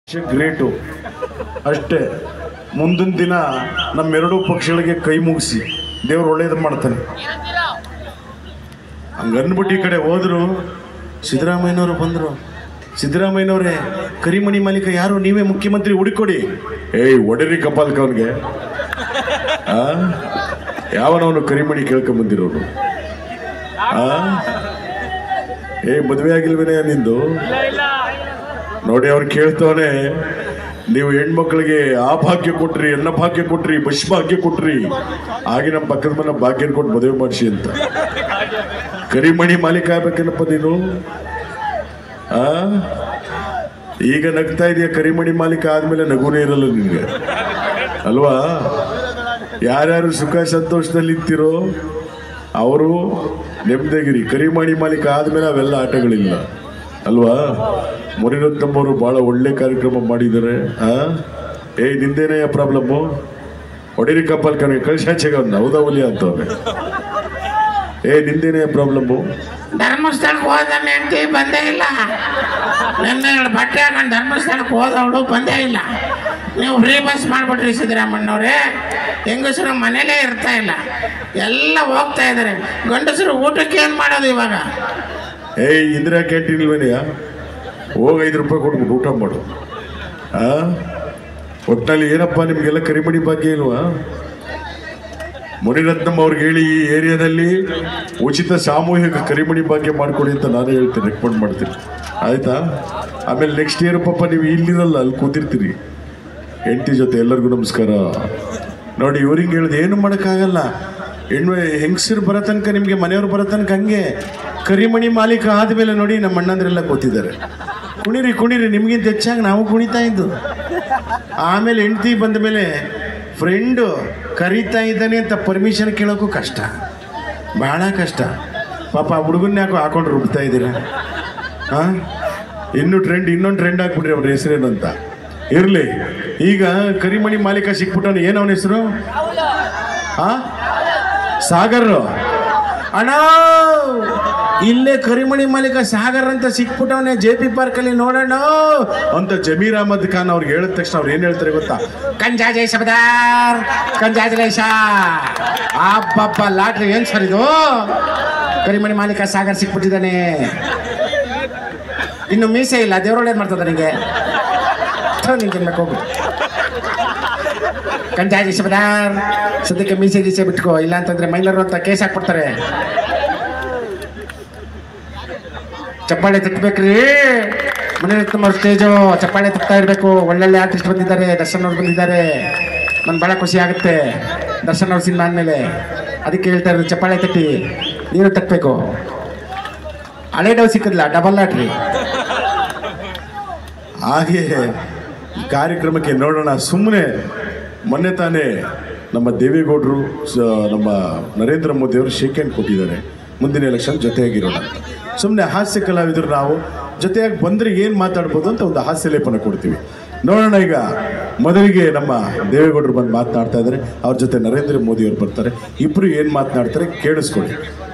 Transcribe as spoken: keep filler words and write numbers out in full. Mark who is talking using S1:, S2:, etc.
S1: Great ಅಷ್ಟೇ. ಮುಂದಿನ ದಿನ ನಮ್ಮೆರಡೂ ಪಕ್ಷಗಳಿಗೆ ಕೈ ಮುಗಿಸಿ ದೇವ್ರು ಒಳ್ಳೇದು ಮಾಡ್ತಾನೆ. ಹಂಗನ್ಬಿಟ್ಟು ಈ ಕಡೆ ಹೋದ್ರು. ಸಿದ್ದರಾಮಯ್ಯನವರು ಬಂದರು. ಸಿದ್ದರಾಮಯ್ಯನವರೇ, ಕರಿಮಣಿ ಮಾಲೀಕ ಯಾರು, ನೀವೇ ಮುಖ್ಯಮಂತ್ರಿ, ಹುಡುಕೊಡಿ. ಏಯ್ ಒಡರಿ ಕಪಾಲ್ಕ ಅವನಿಗೆ ಆ ಯಾವನವನು ಕರಿಮಣಿ ಕೇಳ್ಕೊಂಬಂದಿರೋನು? ಆ ಏ ಮದುವೆ ಆಗಿಲ್ವೇನೆ ನಿಂದು? ನೋಡಿ ಅವ್ರು ಕೇಳ್ತವನೆ, ನೀವು ಹೆಣ್ಮಕ್ಳಿಗೆ ಆ ಭಾಗ್ಯ ಕೊಟ್ರಿ, ಅನ್ನ ಭಾಗ್ಯ ಕೊಟ್ರಿ, ಬಸ್ ಭಾಗ್ಯ ಕೊಟ್ರಿ, ಹಾಗೆ ನಮ್ಮ ಪಕ್ಕದ ಮನೆ ಭಾಗ್ಯ ಕೊಟ್ಟು ಮದುವೆ ಮಾಡಿಸಿ ಅಂತ. ಕರಿಮಣಿ ಮಾಲೀಕ ಆಗ್ಬೇಕೇನಪ್ಪ ನೀನು? ಆ ಈಗ ನಗ್ತಾ ಇದೆಯಾ? ಕರಿಮಣಿ ಮಾಲೀಕ ಆದ್ಮೇಲೆ ನಗುನೇ ಇರಲ್ಲ ನಿನ್ಗೆ ಅಲ್ವಾ? ಯಾರ್ಯಾರು ಸುಖ ಸಂತೋಷದಲ್ಲಿ ನಿಂತಿರೋ ಅವರು ನೆಮ್ಮದಿಗಿರಿ. ಕರಿಮಣಿ ಮಾಲೀಕ ಆದ್ಮೇಲೆ ಅವೆಲ್ಲ ಆಟಗಳಿಲ್ಲ ಅಲ್ವಾ? ಮುನಿರತ್ನಮ್ಮವರು ಬಹಳ ಒಳ್ಳೆ ಕಾರ್ಯಕ್ರಮ ಮಾಡಿದ್ದಾರೆ. ಆ ಏಯ್ ನಿಂದೇನೇ ಪ್ರಾಬ್ಲಮ್ಮು? ಹೊಡಿರಿ ಕಪ್ಪಲ್ ಕಣ ಕಳ್ಸಾಚೆಗ ಹೌದವಲಿ ಅಂತವ್ರೆ. ಏ ನಿಂದೇನೇ ಪ್ರಾಬ್ಲಮ್ಮು?
S2: ಧರ್ಮಸ್ಥಳಕ್ಕೆ ಹೋದ ಹೆಂಡತಿ ಬಂದೇ ಇಲ್ಲ. ನಿನ್ನೆ ಬಟ್ಟೆ ಹಾಕೊಂಡು ಧರ್ಮಸ್ಥಳಕ್ಕೆ ಹೋದವಳು ಬಂದೇ ಇಲ್ಲ. ನೀವು ಫ್ರೀ ಬಸ್ ಮಾಡಿಬಿಟ್ರಿ ಸಿದ್ದರಾಮಣ್ಣವ್ರೆ. ಹೆಂಗಸರು ಮನೇಲೇ ಇರ್ತಾ ಇಲ್ಲ, ಎಲ್ಲ ಹೋಗ್ತಾ ಇದ್ದಾರೆ. ಗಂಡಸರು ಊಟಕ್ಕೆ ಏನು ಮಾಡೋದು ಇವಾಗ?
S1: ಏಯ್ ಇಂದಿರಾ ಕ್ಯಾಂಟೀನ್ ಇಲ್ವೇನೆಯ? ಹೋಗಿ ಐದು ರೂಪಾಯಿ ಕೊಟ್ಬಿಟ್ಟು ಊಟ ಮಾಡು. ಆ ಒಟ್ಟಿನಲ್ಲಿ ಏನಪ್ಪ ನಿಮಗೆಲ್ಲ ಕರಿಮಣಿ ಭಾಗ್ಯ ಇಲ್ವಾ? ಮುನಿರತ್ನಂ ಅವ್ರಿಗೆ ಹೇಳಿ ಈ ಏರಿಯಾದಲ್ಲಿ ಉಚಿತ ಸಾಮೂಹಿಕ ಕರಿಮಣಿ ಭಾಗ್ಯ ಮಾಡಿಕೊಡಿ ಅಂತ ನಾನೇ ಹೇಳ್ತೀನಿ, ರೆಕಮೆಂಡ್ ಮಾಡ್ತೀನಿ. ಆಯ್ತಾ? ಆಮೇಲೆ ನೆಕ್ಸ್ಟ್ ಇಯರ್ ಪಾಪ ನೀವು ಇಲ್ಲಿರಲ್ಲ, ಅಲ್ಲಿ ಕೂತಿರ್ತೀರಿ ಹೆಂಡತಿ ಜೊತೆ. ಎಲ್ಲರಿಗೂ ನಮಸ್ಕಾರ. ನೋಡಿ ಇವ್ರಿಗೆ ಹೇಳಿದೆ ಏನು ಮಾಡೋಕ್ಕಾಗಲ್ಲ. ಹೆಣ್ಣು ಹೆಂಗಸರು ಬರೋ ತನಕ, ನಿಮಗೆ ಮನೆಯವ್ರು ಬರೋ ತನಕ ಹಂಗೆ. ಕರಿಮಣಿ ಮಾಲೀಕ ಆದಮೇಲೆ ನೋಡಿ ನಮ್ಮ ಅಣ್ಣಂದ್ರೆಲ್ಲ ಕೂತಿದ್ದಾರೆ. ಕುಣಿರಿ ಕುಣಿರಿ, ನಿಮಗಿಂತ ಹೆಚ್ಚಾಗಿ ನಾವು ಕುಣಿತಾ ಇದ್ದು. ಆಮೇಲೆ ಹೆಂಡತಿ ಬಂದ ಮೇಲೆ ಫ್ರೆಂಡು ಕರೀತಾ ಇದ್ದಾನೆ ಅಂತ ಪರ್ಮಿಷನ್ ಕೇಳೋಕ್ಕೂ ಕಷ್ಟ, ಭಾಳ ಕಷ್ಟ. ಪಾಪ ಹುಡುಗನ್ನ ಯಾಕೋ ಹಾಕೊಂಡು ರುಬ್ತಾ ಇದ್ದೀರಾ? ಹಾಂ ಇನ್ನೂ ಟ್ರೆಂಡ್, ಇನ್ನೊಂದು ಟ್ರೆಂಡ್ ಹಾಕ್ಬಿಟ್ರಿ ಅವ್ರ ಹೆಸರೇನು ಅಂತ. ಇರಲಿ, ಈಗ ಕರಿಮಣಿ ಮಾಲೀಕ ಸಿಕ್ಬಿಟ್ಟವನು. ಏನು ಅವನ ಹೆಸರು? ಹಾಂ ಸಾಗರ್ ಅಣ್ಣ. ಇಲ್ಲೇ ಕರಿಮಣಿ ಮಾಲೀಕ ಸಾಗರ್ ಅಂತ ಸಿಕ್ಬಿಟ್ಟವನೇ ಜೆ ಪಿ ಪಾರ್ಕಲ್ಲಿ ನೋಡೋಣ ಅಂತ ಜಮೀರ್ ಅಹಮದ್ ಖಾನ್ ಅವ್ರಿಗೆ ಹೇಳಿದ ತಕ್ಷಣ ಅವ್ರು ಏನು ಹೇಳ್ತಾರೆ ಗೊತ್ತಾ? ಕಂಜಾಜೈ ಶಬದಾರ್, ಕಂಜಾಜಲೇಶ. ಅಬ್ಬಬ್ಬ ಲಾಟ್ರಿ ಏನು ಸರ್ ಇದು? ಕರಿಮಣಿ ಮಾಲೀಕ ಸಾಗರ್ ಸಿಕ್ಬಿಟ್ಟಿದ್ದಾನೆ. ಇನ್ನು ಮೀಸೆ ಇಲ್ಲ, ದೇವ್ರೊಳೇನು ಮಾಡ್ತದ ನಿಂಗೆ? ನಿಂಗೆ ತಿನ್ಬೇಕು ಹೋಗು. ಕಂಜಾಜಿ ಶಬದಾರ್, ಸದ್ಯಕ್ಕೆ ಮೀಸೆ ಗೀಸೆ ಬಿಟ್ಕೋ, ಇಲ್ಲ ಅಂತಂದ್ರೆ ಮೈಲರು ಅಂತ ಕೇಸ್ ಹಾಕ್ಬಿಡ್ತಾರೆ. ಚಪ್ಪಾಳೆ ತಟ್ಟಬೇಕ್ರಿ. ಮುನಿರತ್ನಂ ಅವ್ರ ಸ್ಟೇಜು ಚಪ್ಪಾಳೆ ತಟ್ತಾ ಇರಬೇಕು. ಒಳ್ಳೊಳ್ಳೆ ಆರ್ಟಿಸ್ಟ್ ಬಂದಿದ್ದಾರೆ, ದರ್ಶನ್ ಅವ್ರು ಬಂದಿದ್ದಾರೆ. ನನ್ಗೆ ಭಾಳ ಖುಷಿ ಆಗುತ್ತೆ ದರ್ಶನ್ ಅವ್ರ ಸಿನಿಮಾ ಅಂದಮೇಲೆ. ಅದಕ್ಕೆ ಹೇಳ್ತಾ ಇರೋದು, ಚಪ್ಪಾಳೆ ತಟ್ಟಿ, ನೀರು ತಟ್ಟಬೇಕು. ಹಳೆ ಡವ್ ಸಿಕ್ಕಿದ್ಲ, ಡಬಲ್ ಲಾಟ್ರಿ. ಹಾಗೆ ಕಾರ್ಯಕ್ರಮಕ್ಕೆ ನೋಡೋಣ. ಸುಮ್ಮನೆ ಮೊನ್ನೆ ತಾನೇ ನಮ್ಮ ದೇವೇಗೌಡರು, ನಮ್ಮ ನರೇಂದ್ರ ಮೋದಿ ಅವರು ಶೇಕ್ ಹ್ಯಾಂಡ್ ಕೊಟ್ಟಿದ್ದಾರೆ. ಮುಂದಿನ ಎಲೆಕ್ಷನ್ ಜೊತೆಯಾಗಿರೋಣ ಅಂತ. ಸುಮ್ಮನೆ ಹಾಸ್ಯ ಕಲಾವಿದರು ನಾವು ಜೊತೆಯಾಗಿ ಬಂದರೆ ಏನು ಮಾತಾಡ್ಬೋದು ಅಂತ ಒಂದು ಹಾಸ್ಯ ಲೇಪನ ಕೊಡ್ತೀವಿ. ನೋಡೋಣ. ಈಗ ಮೊದಲಿಗೆ ನಮ್ಮ ದೇವೇಗೌಡರು ಬಂದು ಮಾತನಾಡ್ತಾ ಇದ್ದಾರೆ, ಅವ್ರ ಜೊತೆ ನರೇಂದ್ರ ಮೋದಿ ಅವರು ಬರ್ತಾರೆ. ಇಬ್ಬರು ಏನು ಮಾತನಾಡ್ತಾರೆ ಕೇಳಿಸ್ಕೊಳ್ಳಿ.